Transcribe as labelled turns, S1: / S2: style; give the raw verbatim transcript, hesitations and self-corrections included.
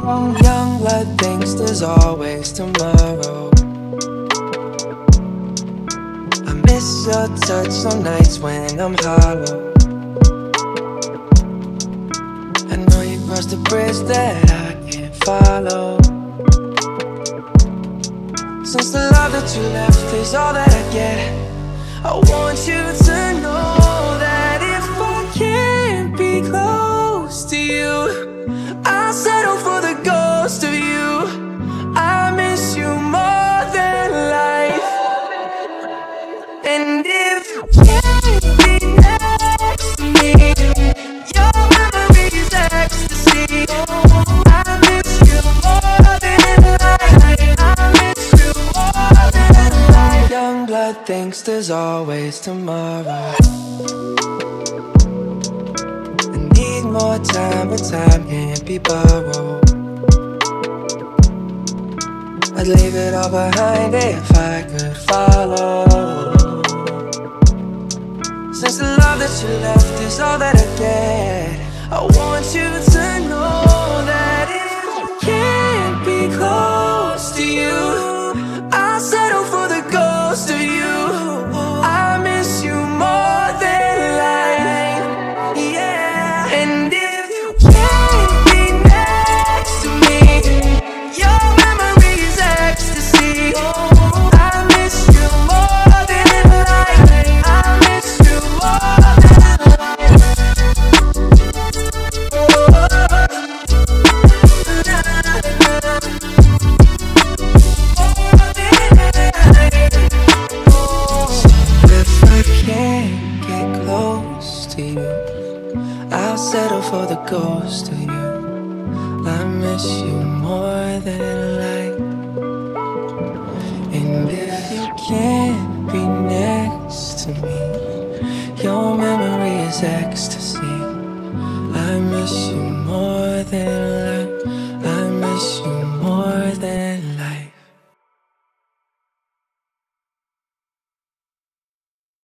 S1: Young blood thinks there's always tomorrow. I miss your touch on nights when I'm hollow. I know you crossed a bridge that I can't follow. Since the love that you left is all that I get, I want you to know that if I can't be close to you, I'll settle for the ghost of you. I miss you more than life. And if you can't be next to me, your memory's ecstasy. I miss you more than life. I miss you more than life. Young blood thinks there's always tomorrow. More time, but time can't be borrowed. I'd leave it all behind if I could follow. Since the love that you left is all that I get, I want you to know that if I can't be close to you, I'll settle for the ghost of you. I miss you more than life. Yeah. And if you can't be next to me, your memory's ecstasy. I miss you more than life. I miss you more than life. If I can't get close to you, I'll settle for the ghost of you. I miss you more than life. And if you can't be next to me, your memory is ecstasy. I miss you more than